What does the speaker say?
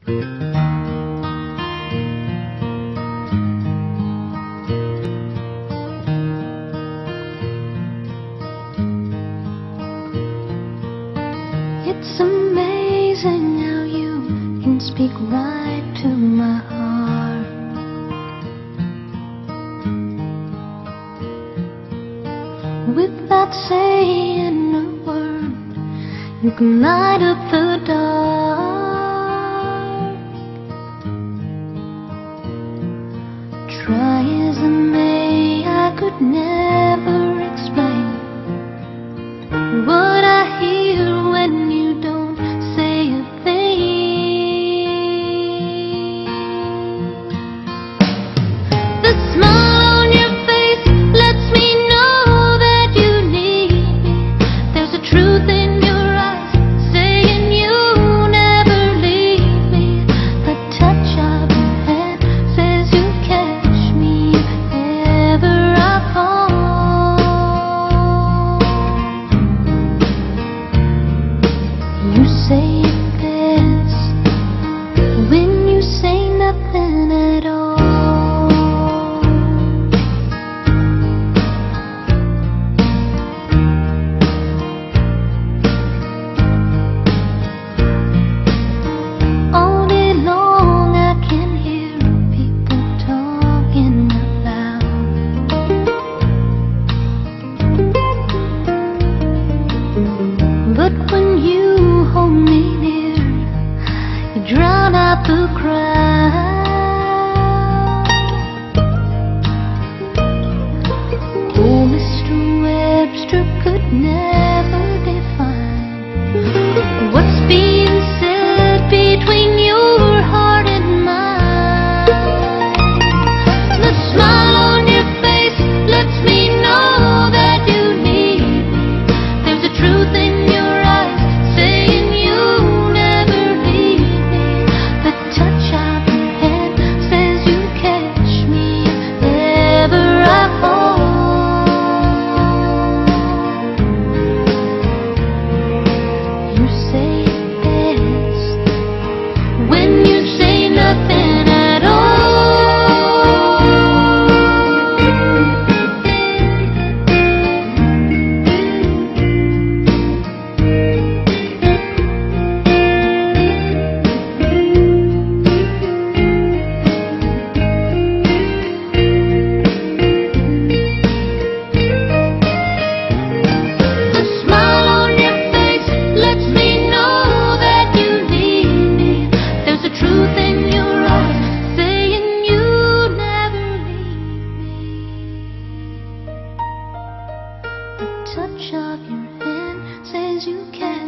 It's amazing how you can speak right to my heart. Without saying a word, you can light up the dark. Try as I may, I could never explain what I hear when you don't say a thing. The smile on your face lets me know that you need me. There's a truth in your eyes saying you'll never leave me. The touch of your hand says you'll catch me if ever I fall. You say it best when you say nothing at all. All day long I can hear people talking about but when you hold me near, you drown out the crowd. Oh, Mr. Webster could never define what's being said between your heart and mine. The smile on your face lets me know that you need me. There's a truth in your eyes saying you'll never leave me. The touch of your hand says you'll catch me if ever I fall. You say it best when you say nothing at all. The smile on your face lets me know that you need me. There's a truth in your eyes saying you'll never leave me. The touch of your hand says you can.